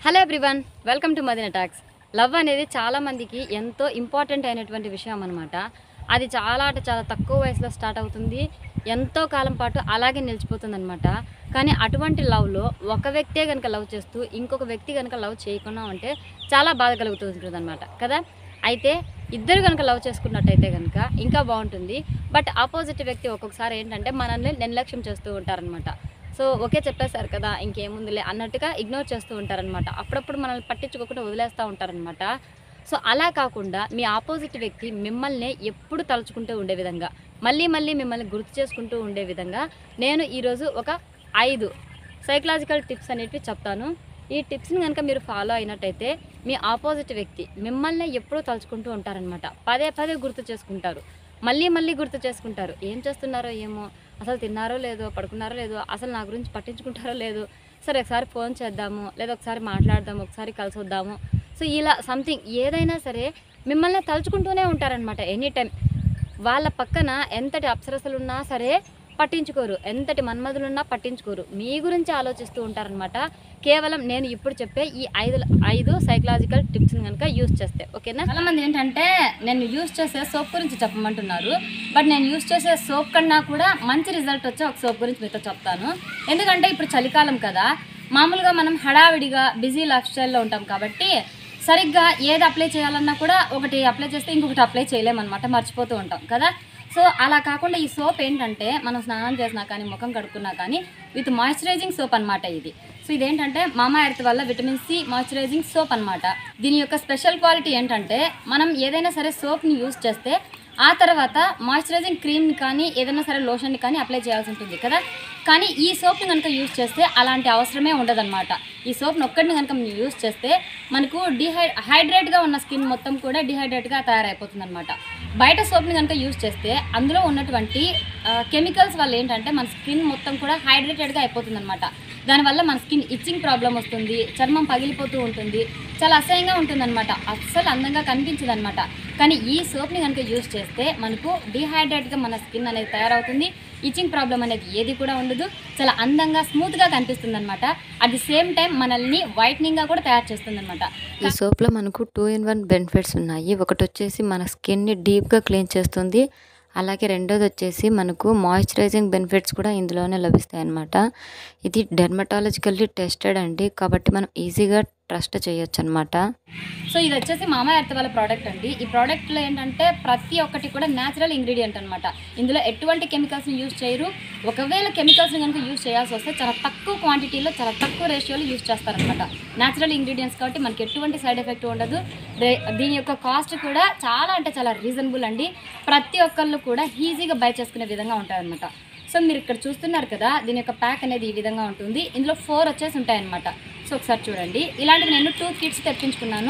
Hello everyone, welcome to Madina talks. Love అనేది చాలా మందికి ఎంతో ఇంపార్టెంట్ అయినటువంటి విషయం అనమాట. అది చాలా తక్కువ వయసులో స్టార్ట్ అవుతుంది, ఎంతో కాలం పాటు అలాగే నిలిచిపోతుంది అనమాట. కానీ అటువంటి లవ్లో ఒక వ్యక్తే కనుక లవ్ చేస్తూ ఇంకొక వ్యక్తి కనుక లవ్ చేయకుండా ఉంటే చాలా బాధ కలుగుతూ ఉంటుంది అనమాట కదా. అయితే ఇద్దరు కనుక లవ్ చేసుకున్నట్టయితే కనుక ఇంకా బాగుంటుంది. బట్ ఆపోజిట్ వ్యక్తి ఒక్కొక్కసారి ఏంటంటే మనల్ని నిర్లక్ష్యం చేస్తూ ఉంటారనమాట. సో ఓకే చెప్పేశారు కదా ఇంకేముందిలే అన్నట్టుగా ఇగ్నోర్ చేస్తూ ఉంటారనమాట. అప్పుడప్పుడు మనల్ని పట్టించుకోకుండా వదిలేస్తూ ఉంటారనమాట. సో అలా కాకుండా మీ ఆపోజిట్ వ్యక్తి మిమ్మల్ని ఎప్పుడు తలుచుకుంటూ ఉండే విధంగా, మళ్ళీ మిమ్మల్ని గుర్తు చేసుకుంటూ ఉండే విధంగా నేను ఈరోజు ఒక 5 సైకలాజికల్ టిప్స్ అనేటివి చెప్తాను. ఈ టిప్స్ని కనుక మీరు ఫాలో అయినట్టయితే మీ ఆపోజిట్ వ్యక్తి మిమ్మల్ని ఎప్పుడూ తలుచుకుంటూ ఉంటారనమాట. పదే గుర్తు చేసుకుంటారు, మళ్ళీ గుర్తు చేసుకుంటారు. ఏం చేస్తున్నారో ఏమో, అసలు తిన్నారో లేదో, పడుకున్నారో లేదో, అసలు నా గురించి పట్టించుకుంటారో లేదో, సరే ఒకసారి ఫోన్ చేద్దాము, లేదా ఒకసారి మాట్లాడదాము, ఒకసారి కలిసి వద్దాము. సో ఇలా సంథింగ్ ఏదైనా సరే మిమ్మల్ని తలుచుకుంటూనే ఉంటారనమాట ఎనీ టైం. వాళ్ళ పక్కన ఎంతటి అప్సరసలు ఉన్నా సరే పట్టించుకోరు, ఎంతటి మన్మధులున్నా పట్టించుకోరు, మీ గురించి ఆలోచిస్తూ ఉంటారనమాట. కేవలం నేను ఇప్పుడు చెప్పే ఈ 5 సైకలాజికల్ టిప్స్ని కనుక యూస్ చేస్తే ఓకేనా. చాలామంది ఏంటంటే నేను యూస్ చేసే సోప్ గురించి చెప్పమంటున్నారు. బట్ నేను యూస్ చేసే సోప్ కన్నా కూడా మంచి రిజల్ట్ వచ్చే ఒక సోప్ గురించి మీతో చెప్తాను. ఎందుకంటే ఇప్పుడు చలికాలం కదా, మామూలుగా మనం హడావిడిగా బిజీ లైఫ్ స్టైల్లో ఉంటాం కాబట్టి సరిగ్గా ఏది అప్లై చేయాలన్నా కూడా ఒకటి అప్లై చేస్తే ఇంకొకటి అప్లై చేయలేమన్నమాట, మర్చిపోతూ ఉంటాం కదా. సో అలా కాకుండా ఈ సోప్ ఏంటంటే మనం స్నానం చేసినా కానీ ముఖం కడుక్కున్నా కానీ విత్ మాయిశ్చరైజింగ్ సోప్ అనమాట ఇది. సో ఇదేంటంటే మామా ఎర్త్ వల్ల విటమిన్ సి మాయిశ్చరైజింగ్ సోప్ అనమాట. దీని యొక్క స్పెషల్ క్వాలిటీ ఏంటంటే మనం ఏదైనా సరే సోప్ని యూజ్ చేస్తే ఆ తర్వాత మాయిశ్చరైజింగ్ క్రీమ్ని కానీ ఏదైనా సరే లోషన్ని కానీ అప్లై చేయాల్సి ఉంటుంది కదా. కానీ ఈ సోప్ని కనుక యూజ్ చేస్తే అలాంటి అవసరమే ఉండదన్నమాట. ఈ సోప్ని ఒక్కటిని కనుక మనం యూజ్ చేస్తే మనకు హైడ్రేట్గా ఉన్న స్కిన్ మొత్తం కూడా డిహైడ్రేట్గా తయారైపోతుంది అనమాట. బయట సోప్ని కనుక యూజ్ చేస్తే అందులో ఉన్నటువంటి కెమికల్స్ వల్ల ఏంటంటే మన స్కిన్ మొత్తం కూడా హైడ్రేటెడ్గా అయిపోతుంది అనమాట. దానివల్ల మన స్కిన్ ఇచ్చింగ్ ప్రాబ్లం వస్తుంది, చర్మం పగిలిపోతూ ఉంటుంది, చాలా అసహ్యంగా ఉంటుందన్నమాట, అస్సలు అందంగా కనిపించదు అనమాట. కానీ ఈ సోప్ని కనుక యూజ్ చేస్తే మనకు డిహైడ్రేట్గా మన స్కిన్ అనేది తయారవుతుంది, ఇచ్చింగ్ ప్రాబ్లం అనేది ఏది కూడా ఉండదు, చాలా అందంగా స్మూత్గా కనిపిస్తుంది అనమాట. అట్ ది సేమ్ టైం మనల్ని వైట్నింగ్గా కూడా తయారు చేస్తుంది అనమాట. ఈ సోప్లో మనకు 2 in 1 బెనిఫిట్స్ ఉన్నాయి. ఒకటి వచ్చేసి మన స్కిన్ని డీప్గా క్లీన్ చేస్తుంది, అలాగే రెండోది వచ్చేసి మనకు మాయిశ్చరైజింగ్ బెనిఫిట్స్ కూడా ఇందులోనే లభిస్తాయి అన్నమాట. ఇది డెర్మటాలజికల్లీ టెస్టెడ్ అండి, కాబట్టి మనం ఈజీగా ట్రస్ట్ చేయొచ్చు అనమాట. సో ఇది వచ్చేసి మామా ఎర్త్ వాళ్ళ ప్రోడక్ట్ అండి. ఈ ప్రోడక్ట్లో ఏంటంటే ప్రతి ఒక్కటి కూడా న్యాచురల్ ఇంగ్రీడియంట్ అనమాట. ఇందులో ఎటువంటి కెమికల్స్ని యూజ్ చేయరు. ఒకవేళ కెమికల్స్ని కనుక యూజ్ చేయాల్సి వస్తే చాలా తక్కువ క్వాంటిటీలో చాలా తక్కువ రేషియోలో యూజ్ చేస్తారనమాట. న్యాచురల్ ఇంగ్రీడియంట్స్ కాబట్టి మనకి ఎటువంటి సైడ్ ఎఫెక్ట్ ఉండదు. దీని యొక్క కాస్ట్ కూడా చాలా రీజనబుల్ అండి. ప్రతి ఒక్కళ్ళు కూడా ఈజీగా బై చేసుకునే విధంగా ఉంటాయన్నమాట. సో మీరు ఇక్కడ చూస్తున్నారు కదా, దీని యొక్క ప్యాక్ అనేది ఈ విధంగా ఉంటుంది. ఇందులో 4 వచ్చేసి ఉంటాయన్నమాట. సో ఒకసారి చూడండి, ఇలాంటివి నేను 2 కిట్స్ తెప్పించుకున్నాను.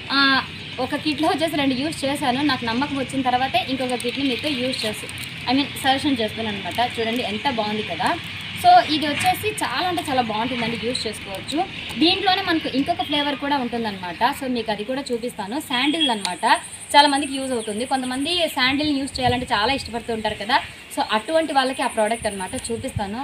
ఒక కిట్లో వచ్చేసి 2 యూజ్ చేశాను. నాకు నమ్మకం వచ్చిన తర్వాతే ఇంకొక కిట్ని మీతో యూజ్ చేసి సజెషన్ చేస్తున్నాను అనమాట. చూడండి ఎంత బాగుంది కదా. సో ఇది వచ్చేసి చాలా బాగుంటుందండి, యూజ్ చేసుకోవచ్చు. దీంట్లోనే మనకు ఇంకొక ఫ్లేవర్ కూడా ఉంటుందన్నమాట. సో మీకు అది కూడా చూపిస్తాను. శాండిల్ అనమాట, చాలా మందికి యూజ్ అవుతుంది. కొంతమంది శాండిల్ని యూజ్ చేయాలంటే చాలా ఇష్టపడుతూ ఉంటారు కదా. సో అటువంటి వాళ్ళకి ఆ ప్రోడక్ట్ అనమాట చూపిస్తాను.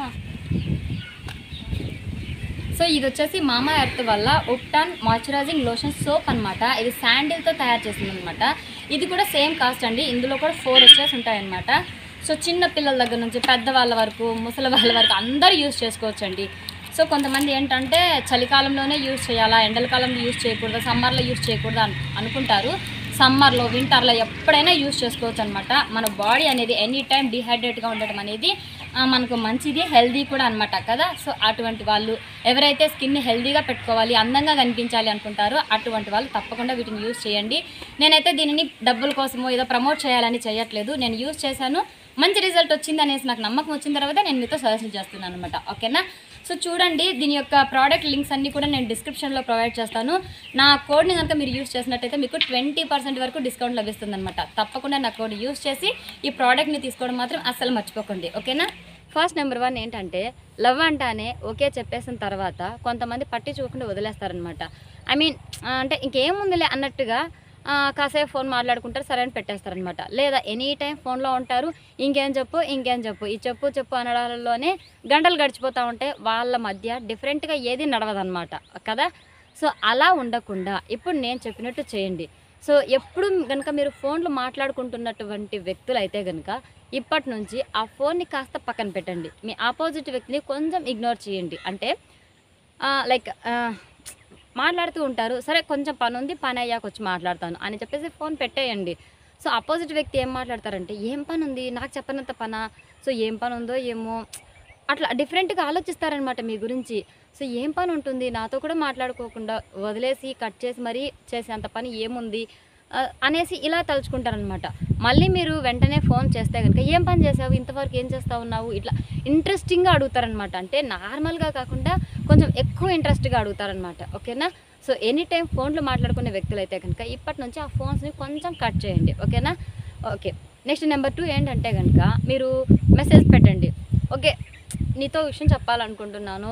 సో ఇది వచ్చేసి మామా ఎర్త్ వల్ల ఉప్టాన్ మాయిశ్చరైజింగ్ లోషన్ సోప్ అనమాట. ఇది శాండిల్తో తయారు చేసింది అనమాట. ఇది కూడా సేమ్ కాస్ట్ అండి. ఇందులో కూడా 4 వచ్చేసి ఉంటాయన్నమాట. సో చిన్న పిల్లల దగ్గర నుంచి పెద్దవాళ్ళ వరకు, ముసలి వాళ్ళ వరకు అందరూ యూజ్ చేసుకోవచ్చు అండి. సో కొంతమంది ఏంటంటే చలికాలంలోనే యూజ్ చేయాలా, ఎండల కాలంలో యూజ్ చేయకూడదు, సమ్మర్లో యూజ్ చేయకూడదు అనుకుంటారు. సమ్మర్లో, వింటర్లో ఎప్పుడైనా యూజ్ చేసుకోవచ్చు అనమాట. మన బాడీ అనేది ఎనీ టైం డిహైడ్రేట్గా ఉండడం అనేది మనకు మంచిది, హెల్దీ కూడా అనమాట కదా. సో అటువంటి వాళ్ళు ఎవరైతే స్కిన్ని హెల్దీగా పెట్టుకోవాలి, అందంగా కనిపించాలి అనుకుంటారో అటువంటి వాళ్ళు తప్పకుండా వీటిని యూజ్ చేయండి. నేనైతే దీనిని డబ్బుల కోసమో ఏదో ప్రమోట్ చేయాలని చేయట్లేదు. నేను యూజ్ చేశాను, మంచి రిజల్ట్ వచ్చింది అనేసి నాకు నమ్మకం వచ్చిన తర్వాత నేను మీతో సజెషన్ చేస్తున్నాను అనమాట. ఓకేనా. సో చూడండి, దీని యొక్క ప్రోడక్ట్ లింక్స్ అన్నీ కూడా నేను డిస్క్రిప్షన్లో ప్రొవైడ్ చేస్తాను. నా కోడ్ని కనుక మీరు యూజ్ చేసినట్టయితే మీకు 20% వరకు డిస్కౌంట్ లభిస్తుంది అనమాట. తప్పకుండా నా కోడ్ యూజ్ చేసి ఈ ప్రోడక్ట్ని తీసుకోవడం మాత్రం అస్సలు మర్చిపోకండి. ఓకేనా. ఫస్ట్ నెంబర్ 1 ఏంటంటే లవ్ అంటానే ఓకే చెప్పేసిన తర్వాత కొంతమంది పట్టించుకోకుండా వదిలేస్తారనమాట. అంటే ఇంకేముందిలే అన్నట్టుగా కాసేపు ఫోన్ మాట్లాడుకుంటారు, సరే అని పెట్టేస్తారనమాట. లేదా ఎనీ టైం ఫోన్లో ఉంటారు, ఇంకేం చెప్పు ఈ చెప్పు అనడాలలోనే గంటలు గడిచిపోతూ ఉంటే వాళ్ళ మధ్య డిఫరెంట్గా ఏది నడవదన్నమాట కదా. సో అలా ఉండకుండా ఇప్పుడు నేను చెప్పినట్టు చేయండి. సో ఎప్పుడు గనుక మీరు ఫోన్లు మాట్లాడుకుంటున్నటువంటి వ్యక్తులు అయితే గనుక ఇప్పటి నుంచి ఆ ఫోన్ని కాస్త పక్కన పెట్టండి. మీ ఆపోజిట్ వ్యక్తిని కొంచెం ఇగ్నోర్ చేయండి. అంటే లైక్ మాట్లాడుతూ ఉంటారు, సరే కొంచెం పనుంది, పని అయ్యాక వచ్చి మాట్లాడతాను అని చెప్పేసి ఫోన్ పెట్టేయండి. సో అపోజిట్ వ్యక్తి ఏం మాట్లాడతారంటే, ఏం పని ఉంది, నాకు చెప్పనంత పనా, సో ఏం పని ఉందో ఏమో, అట్లా డిఫరెంట్గా ఆలోచిస్తారనమాట మీ గురించి. సో ఏం పని ఉంటుంది, నాతో కూడా మాట్లాడుకోకుండా వదిలేసి కట్ చేసి మరీ చేసేంత పని ఏముంది అనేసి ఇలా తలుచుకుంటారనమాట. మళ్ళీ మీరు వెంటనే ఫోన్ చేస్తే కనుక ఏం పని చేసావు, ఇంతవరకు ఏం చేస్తూ ఉన్నావు, ఇట్లా ఇంట్రెస్టింగ్గా అడుగుతారనమాట. అంటే నార్మల్గా కాకుండా కొంచెం ఎక్కువ ఇంట్రెస్ట్గా అడుగుతారనమాట. ఓకేనా? సో ఎనీ టైం ఫోన్లు మాట్లాడుకునే వ్యక్తులు అయితే కనుక ఇప్పటి నుంచి ఆ ఫోన్స్ని కొంచెం కట్ చేయండి. ఓకేనా? ఓకే. నెక్స్ట్ నెంబర్ 2 ఏంటంటే కనుక మీరు మెసేజ్ పెట్టండి. ఓకే, నీతో విషయం చెప్పాలనుకుంటున్నాను,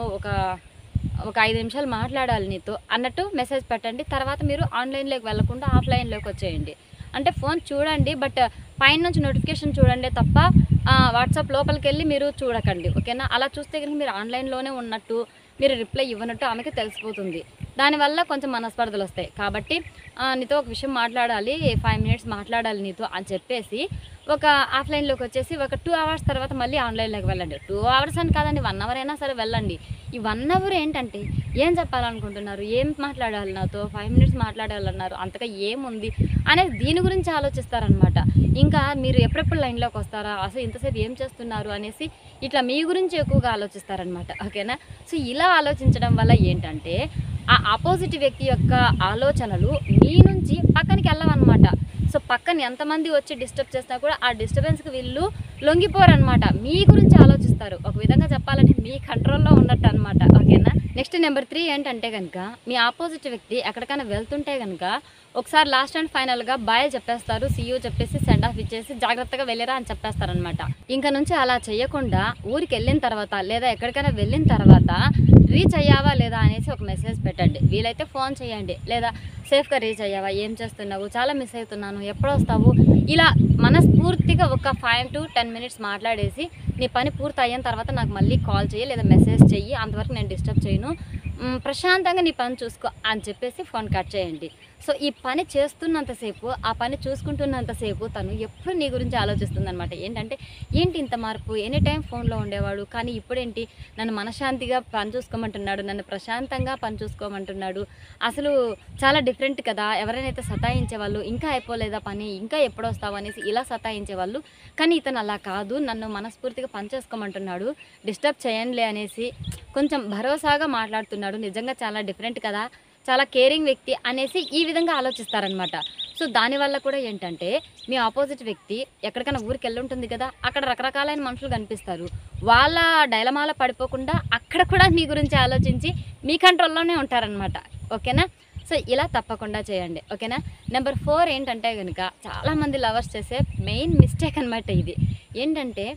ఒక 5 నిమిషాలు మాట్లాడాలి నీతో అన్నట్టు మెసేజ్ పెట్టండి. తర్వాత మీరు ఆన్లైన్లోకి వెళ్ళకుండా ఆఫ్లైన్లోకి వచ్చేయండి. అంటే ఫోన్ చూడండి, బట్ పైనుంచి నోటిఫికేషన్ చూడండి తప్ప వాట్సాప్ లోపలికి వెళ్ళి మీరు చూడకండి. ఓకేనా? అలా చూస్తే కనుక మీరు ఆన్లైన్లోనే ఉన్నట్టు, మీరు రిప్లై ఇవ్వనట్టు ఆమెకి తెలిసిపోతుంది. దానివల్ల కొంచెం మనస్పర్ధలు వస్తాయి. కాబట్టి నీతో ఒక విషయం మాట్లాడాలి, 5 మినిట్స్ మాట్లాడాలి నీతో అని చెప్పేసి ఒక ఆఫ్లైన్లోకి వచ్చేసి ఒక 2 అవర్స్ తర్వాత మళ్ళీ ఆన్లైన్లోకి వెళ్ళండి. 2 అవర్స్ అని కాదండి, 1 అవర్ అయినా సరే వెళ్ళండి. ఈ 1 అవర్ ఏంటంటే ఏం చెప్పాలనుకుంటున్నారు, ఏం మాట్లాడాలి, నాతో 5 మినిట్స్ మాట్లాడాలన్నారు, అంతగా ఏముంది అనేది దీని గురించి ఆలోచిస్తారనమాట. ఇంకా మీరు ఎప్పుడెప్పుడు లైన్లోకి వస్తారా, అసలు ఇంతసేపు ఏం చేస్తున్నారు అనేసి ఇట్లా మీ గురించి ఎక్కువగా ఆలోచిస్తారనమాట. ఓకేనా? సో ఇలా ఆలోచించడం వల్ల ఏంటంటే ఆ ఆపోజిట్ వ్యక్తి యొక్క ఆలోచనలు మీ నుంచి పక్కనికి వెళ్ళవన్నమాట. సో పక్కన ఎంతమంది వచ్చి డిస్టర్బ్ చేసినా కూడా ఆ డిస్టర్బెన్స్కి వీళ్ళు లొంగిపోరనమాట. మీ గురించి ఆలోచిస్తారు. ఒక విధంగా చెప్పాలంటే మీ కంట్రోల్లో ఉన్నట్టు అనమాట. ఓకేనా? నెక్స్ట్ నెంబర్ 3 ఏంటంటే కనుక మీ ఆపోజిట్ వ్యక్తి ఎక్కడికైనా వెళ్తుంటే కనుక ఒకసారి లాస్ట్ అండ్ ఫైనల్గా బాయ్ చెప్పేస్తారు, సీయూ చెప్పేసి సెండ్ ఆఫ్ ఇచ్చేసి జాగ్రత్తగా వెళ్ళరా అని చెప్పేస్తారనమాట. ఇంకా నుంచి అలా చేయకుండా ఊరికి వెళ్ళిన తర్వాత లేదా ఎక్కడికైనా వెళ్ళిన తర్వాత రీచ్ అయ్యావా లేదా అనేసి ఒక మెసేజ్ పెట్టండి. వీలైతే ఫోన్ చేయండి, లేదా సేఫ్గా రీచ్ అయ్యావా, ఏం చేస్తున్నావు, చాలా మిస్ అవుతున్నాను, ఎప్పుడు వస్తావు, ఇలా మనస్ఫూర్తిగా ఒక 5 to 10 మినిట్స్ మాట్లాడేసి నీ పని పూర్తి అయిన తర్వాత నాకు మళ్ళీ కాల్ చేయి లేదా మెసేజ్ చెయ్యి, అంతవరకు నేను డిస్టర్బ్ చేయను, ప్రశాంతంగా నీ పని చూసుకో అని చెప్పేసి ఫోన్ కట్ చేయండి. సో ఈ పని చేస్తున్నంతసేపు, ఆ పని చూసుకుంటున్నంతసేపు తను ఎప్పుడు నీ గురించి ఆలోచిస్తుంది అనమాట. ఏంటి ఇంత మార్పు, ఎనీ టైం ఫోన్లో ఉండేవాడు కానీ ఇప్పుడేంటి నన్ను మనశ్శాంతిగా పని చూసుకోమంటున్నాడు, నన్ను ప్రశాంతంగా పని చూసుకోమంటున్నాడు, అసలు చాలా డిఫరెంట్ కదా, ఎవరైనా సతాయించేవాళ్ళు ఇంకా అయిపోలేదా పని, ఇంకా ఎప్పుడు వస్తావు అనేసి ఇలా సతాయించేవాళ్ళు, కానీ ఇతను అలా కాదు, నన్ను మనస్ఫూర్తిగా పని చేసుకోమంటున్నాడు, డిస్టర్బ్ చేయండిలే అనేసి కొంచెం భరోసాగా మాట్లాడుతున్నాడు, నిజంగా చాలా డిఫరెంట్ కదా, చాలా కేరింగ్ వ్యక్తి అనేసి ఈ విధంగా ఆలోచిస్తారనమాట. సో దానివల్ల కూడా ఏంటంటే మీ ఆపోజిట్ వ్యక్తి ఎక్కడికైనా ఊరికి వెళ్ళి ఉంటుంది కదా, అక్కడ రకరకాలైన మనుషులు కనిపిస్తారు, వాళ్ళ డైలమాలో పడిపోకుండా అక్కడ కూడా మీ గురించి ఆలోచించి మీ కంట్రోల్లోనే ఉంటారనమాట. ఓకేనా? సో ఇలా తప్పకుండా చేయండి. ఓకేనా? నెంబర్ 4 ఏంటంటే కనుక చాలామంది లవర్స్ చేసే మెయిన్ మిస్టేక్ అనమాట ఇది. ఏంటంటే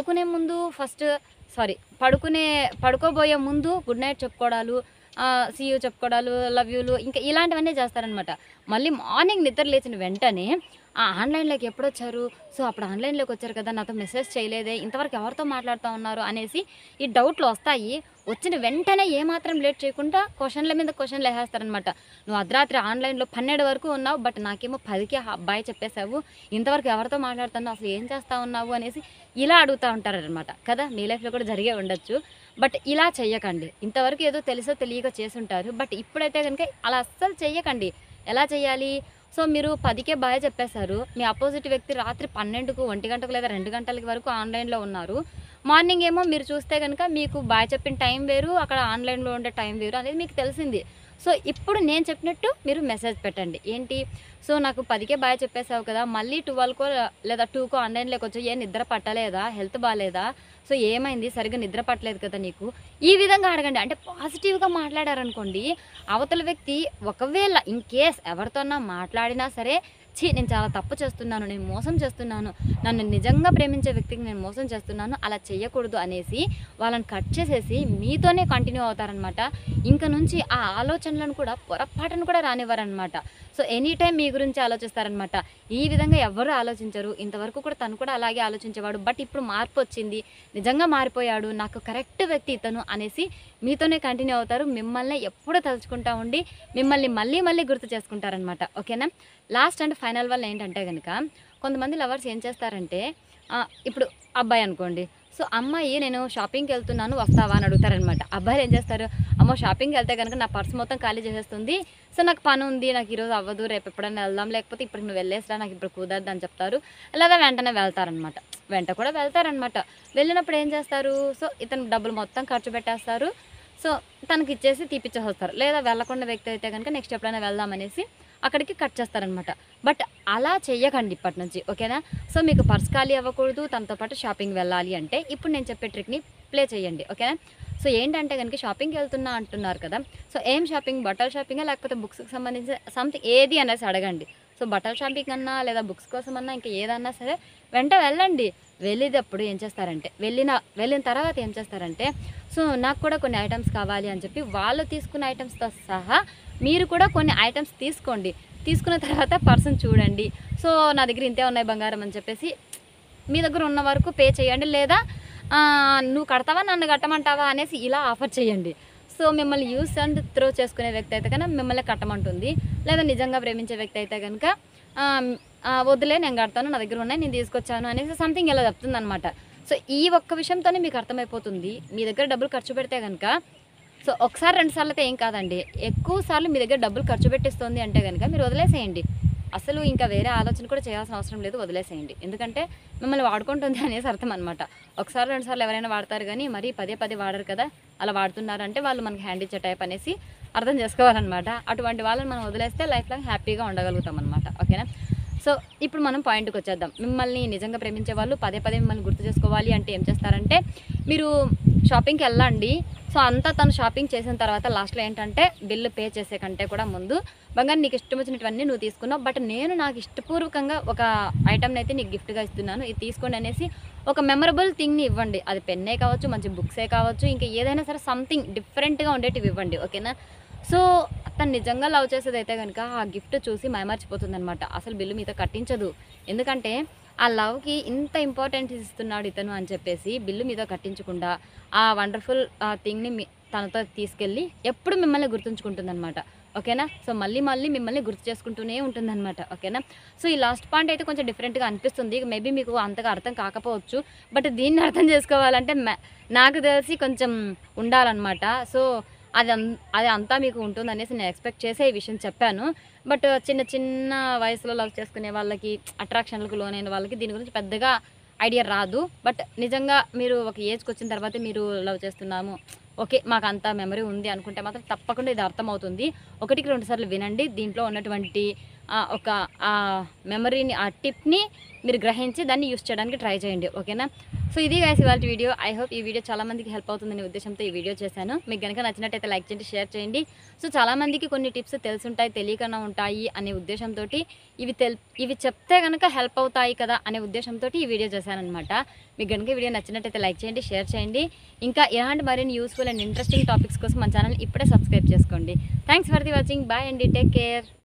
పడుకోబోయే ముందు గుడ్ నైట్ చెప్పుకోవడాలు, సీ యూ చెప్పుకోవడాలు, లవ్ యూలు, ఇంకా ఇలాంటివన్నీ చేస్తారనమాట. మళ్ళీ మార్నింగ్ నిద్ర లేచిన వెంటనే ఆన్లైన్లోకి ఎప్పుడు వచ్చారు, సో అప్పుడు ఆన్లైన్లోకి వచ్చారు కదా, నాతో మెసేజ్ చేయలేదే, ఇంతవరకు ఎవరితో మాట్లాడుతూ ఉన్నారు అనేసి ఈ డౌట్లు వస్తాయి. వచ్చిన వెంటనే ఏమాత్రం లేట్ చేయకుండా క్వశ్చన్ల మీద క్వశ్చన్లు వేసేస్తారనమాట. నువ్వు అర్ధరాత్రి ఆన్లైన్లో 12 వరకు ఉన్నావు, బట్ నాకేమో 10కి బాయ్ చెప్పేశావు, ఇంతవరకు ఎవరితో మాట్లాడుతున్నావు, అసలు ఏం చేస్తూ ఉన్నావు అనేసి ఇలా అడుగుతూ ఉంటారనమాట కదా. మీ లైఫ్లో కూడా జరిగే ఉండొచ్చు, బట్ ఇలా చెయ్యకండి. ఇంతవరకు ఏదో తెలుసో తెలియక చేసుంటారు, బట్ ఇప్పుడైతే కనుక అలా అస్సలు చెయ్యకండి. ఎలా చేయాలి? సో మీరు 10కే బాయ్ చెప్పేశారు, మీ అపోజిట్ వ్యక్తి రాత్రి 12కు, 1 గంటకు లేదా 2 గంటలకి వరకు ఆన్లైన్లో ఉన్నారు, మార్నింగ్ ఏమో మీరు చూస్తే కనుక మీకు బాయ్ చెప్పిన టైం వేరు, అక్కడ ఆన్లైన్లో ఉండే టైం వేరు అనేది మీకు తెలిసింది. సో ఇప్పుడు నేను చెప్పినట్టు మీరు మెసేజ్ పెట్టండి. ఏంటి, సో నాకు 10కే బాయ్ చెప్పేసావు కదా, మళ్ళీ 12కో లేదా 2కో ఆన్లైన్లోకి వచ్చి ఏ నిద్ర పట్టలేదా, హెల్త్ బాగాలేదా, సో ఏమైంది, సరిగ్గా నిద్ర పట్టలేదు కదా నీకు, ఈ విధంగా అడగండి. అంటే పాజిటివ్గా మాట్లాడారనుకోండి, అవతల వ్యక్తి ఒకవేళ ఇన్ కేస్ ఎవరితోన్నా మాట్లాడినా సరే నేను చాలా తప్పు చేస్తున్నాను, నేను మోసం చేస్తున్నాను, నన్ను నిజంగా ప్రేమించే వ్యక్తికి నేను మోసం చేస్తున్నాను, అలా చేయకూడదు అనేసి వాళ్ళని కట్ చేసేసి మీతోనే కంటిన్యూ అవుతారనమాట. ఇంక నుంచి ఆ ఆలోచనలను కూడా పొరపాటును కూడా రానివ్వరనమాట. సో ఎనీ టైం మీ గురించి ఆలోచిస్తారనమాట. ఈ విధంగా ఎవరు ఆలోచించరు. ఇంతవరకు కూడా తను కూడా అలాగే ఆలోచించేవాడు, బట్ ఇప్పుడు మార్పు వచ్చింది, నిజంగా మారిపోయాడు, నాకు కరెక్ట్ వ్యక్తి ఇతను అనేసి మీతోనే కంటిన్యూ అవుతారు. మిమ్మల్ని ఎప్పుడూ తలుచుకుంటా ఉండి మిమ్మల్ని మళ్ళీ మళ్ళీ గుర్తు చేసుకుంటారనమాట. ఓకేనా. లాస్ట్ అండ్ ఫైనల్ వల్ల ఏంటంటే కనుక కొంతమంది లవర్స్ ఏం చేస్తారంటే ఇప్పుడు అబ్బాయి అనుకోండి, సో అమ్మాయి నేను షాపింగ్కి వెళ్తున్నాను వస్తావా అని అడుగుతారనమాట. అబ్బాయిలు ఏం చేస్తారు, అమ్మో షాపింగ్కి వెళ్తే కనుక నా పర్స్ మొత్తం ఖాళీ చేసేస్తుంది, సో నాకు పని ఉంది, నాకు ఈరోజు అవ్వదు, రేపు ఎప్పుడైనా వెళ్దాం, లేకపోతే ఇప్పుడు నువ్వు వెళ్ళేసిరా, నాకు ఇప్పుడు కుదరదు అని చెప్తారు. లేదా వెంటనే వెళ్తారనమాట. వెంట కూడా వెళ్తారనమాట. వెళ్ళినప్పుడు ఏం చేస్తారు, సో ఇతను డబ్బులు మొత్తం ఖర్చు పెట్టేస్తారు, సో తనకి ఇచ్చేసి తీపిచ్చేసి వస్తారు. లేదా వెళ్ళకుండా వ్యక్తి అయితే కనుక నెక్స్ట్ ఎప్పుడైనా వెళ్దామనేసి అక్కడికి కట్ చేస్తారనమాట. బట్ అలా చెయ్యకండి ఇప్పటి నుంచి. ఓకేనా. సో మీకు పర్స్ ఖాళీ అవ్వకూడదు, తనతో పాటు షాపింగ్ వెళ్ళాలి అంటే ఇప్పుడు నేను చెప్పే ట్రిక్ని ప్లే చేయండి. ఓకేనా. సో ఏంటంటే కనుక షాపింగ్కి వెళ్తున్నా అంటున్నారు కదా, సో ఏం షాపింగ్, బట్టల షాపింగా లేకపోతే బుక్స్కి సంబంధించిన సంథింగ్ ఏది అనేసి అడగండి. సో బట్టల షాపింగ్ అన్నా లేదా బుక్స్ కోసం అన్నా ఇంకా ఏదన్నా సరే వెంట వెళ్ళండి. వెళ్ళేటప్పుడు ఏం చేస్తారంటే వెళ్ళిన తర్వాత ఏం చేస్తారంటే, సో నాకు కూడా కొన్ని ఐటమ్స్ కావాలి అని చెప్పి వాళ్ళు తీసుకున్న ఐటమ్స్తో సహా మీరు కూడా కొన్ని ఐటమ్స్ తీసుకోండి. తీసుకున్న తర్వాత పర్సన్ చూడండి, సో నా దగ్గర ఇంతే ఉన్నాయి బంగారం అని చెప్పేసి మీ దగ్గర ఉన్న వరకు పే చేయండి. లేదా నువ్వు కడతావా నన్ను కట్టమంటావా అనేసి ఇలా ఆఫర్ చేయండి. సో మిమ్మల్ని యూస్ అండ్ త్రో చేసుకునే వ్యక్తి అయితే కనుక మిమ్మల్ని కట్టమంటుంది. లేదా నిజంగా ప్రేమించే వ్యక్తి అయితే కనుక వద్దులే నేను కడతాను, నా దగ్గర ఉన్నాయి, నేను తీసుకొచ్చాను అనేసి సంథింగ్ ఇలా చెప్తుంది అనమాట. సో ఈ ఒక్క విషయంతోనే మీకు అర్థమైపోతుంది, మీ దగ్గర డబ్బులు ఖర్చు పెడితే కనుక, సో ఒకసారి 2 సార్లు అయితే ఏం కాదండి, ఎక్కువ సార్లు మీ దగ్గర డబ్బులు ఖర్చు పెట్టిస్తుంది అంటే కనుక మీరు వదిలేసేయండి. అసలు ఇంకా వేరే ఆలోచన కూడా చేయాల్సిన అవసరం లేదు, వదిలేసేయండి. ఎందుకంటే మిమ్మల్ని వాడుకుంటుంది అనేసి అర్థం అనమాట. ఒకసారి 2 సార్లు ఎవరైనా వాడతారు కానీ మరీ పదే వాడరు కదా. అలా వాడుతున్నారంటే వాళ్ళు మనకి హ్యాండ్ ఇచ్చే టైప్ అనేసి అర్థం చేసుకోవాలన్నమాట. అటువంటి వాళ్ళని మనం వదిలేస్తే లైఫ్ లాంగ్ హ్యాపీగా ఉండగలుగుతాం అనమాట. ఓకేనా. సో ఇప్పుడు మనం పాయింట్కి వచ్చేద్దాం. మిమ్మల్ని నిజంగా ప్రేమించే వాళ్ళు పదే మిమ్మల్ని గుర్తు చేసుకోవాలి అంటే ఏం చేస్తారంటే, మీరు షాపింగ్కి వెళ్ళండి. సో అంతా తను షాపింగ్ చేసిన తర్వాత లాస్ట్లో ఏంటంటే బిల్లు పే చేసే కంటే కూడా ముందు, బంగారు నీకు ఇష్టం వచ్చినటువన్నీ నువ్వు తీసుకున్నావు, బట్ నేను నాకు ఇష్టపూర్వకంగా ఒక ఐటమ్ని అయితే నీకు గిఫ్ట్గా ఇస్తున్నాను, ఇది తీసుకోండి అనేసి ఒక మెమరబుల్ థింగ్ని ఇవ్వండి. అది పెన్నే కావచ్చు, మంచి బుక్సే కావచ్చు, ఇంకా ఏదైనా సరే సంథింగ్ డిఫరెంట్గా ఉండేటివి ఇవ్వండి. ఓకేనా. సో తను నిజంగా లవ్ చేసేది అయితే కనుక ఆ గిఫ్ట్ చూసి మైమర్చిపోతుంది అనమాట. అసలు బిల్లు మీతో కట్టించదు. ఎందుకంటే ఆ లవ్కి ఇంత ఇంపార్టెన్స్ ఇస్తున్నాడు ఇతను అని చెప్పేసి బిల్లు మీతో కట్టించకుండా ఆ వండర్ఫుల్ థింగ్ని తనతో తీసుకెళ్ళి ఎప్పుడు మిమ్మల్ని గుర్తుంచుకుంటుంది అనమాట. ఓకేనా. సో మళ్ళీ మిమ్మల్ని గుర్తు చేసుకుంటూనే ఉంటుందన్నమాట. ఓకేనా. సో ఈ లాస్ట్ పాయింట్ అయితే కొంచెం డిఫరెంట్గా అనిపిస్తుంది, మేబీ మీకు అంతగా అర్థం కాకపోవచ్చు, బట్ దీన్ని అర్థం చేసుకోవాలంటే నాకు తెలిసి కొంచెం ఉండాలన్నమాట. సో అది అంతా మీకు ఉంటుందనేసి నేను ఎక్స్పెక్ట్ చేసే ఈ విషయం చెప్పాను. బట్ చిన్న వయసులో లవ్ చేసుకునే వాళ్ళకి, అట్రాక్షన్లకు లోనైన వాళ్ళకి దీని గురించి పెద్దగా ఐడియా రాదు. బట్ నిజంగా మీరు ఒక ఏజ్కి వచ్చిన తర్వాత మీరు లవ్ చేస్తున్నాము, ఓకే మాకు అంత మెమరీ ఉంది అనుకుంటే మాత్రం తప్పకుండా ఇది అర్థమవుతుంది. 1కి 2 సార్లు వినండి. దీంట్లో ఉన్నటువంటి ఒక మెమరీని, ఆ టిప్ని మీరు గ్రహించి దాన్ని యూస్ చేయడానికి ట్రై చేయండి. ఓకేనా. సో ఇది గైస్ ఇవాళ వీడియో. ఐ హోప్ ఈ వీడియో చాలామందికి హెల్ప్ అవుతుందనే ఉద్దేశంతో ఈ వీడియో చేశాను. మీకు కనుక నచ్చినట్టయితే లైక్ చేయండి, షేర్ చేయండి. సో చాలామందికి కొన్ని టిప్స్ తెలుసుంటాయి, తెలియకుండా ఉంటాయి అనే ఉద్దేశంతో ఇవి చెప్తే కనుక హెల్ప్ అవుతాయి కదా అనే ఉద్దేశంతో ఈ వీడియో చేశానమాట. మీకు కనుక వీడియో నచ్చినట్టయితే లైక్ చేయండి, షేర్ చేయండి. ఇంకా ఇలాంటి మరిన్ని యూస్ఫుల్ అండ్ ఇంట్రెస్టింగ్ టాపిక్స్ కోసం మన ఛానల్ ఇప్పుడే సబ్స్క్రైబ్ చేసుకోండి. Thanks for the watching. Bye అండి. Take care.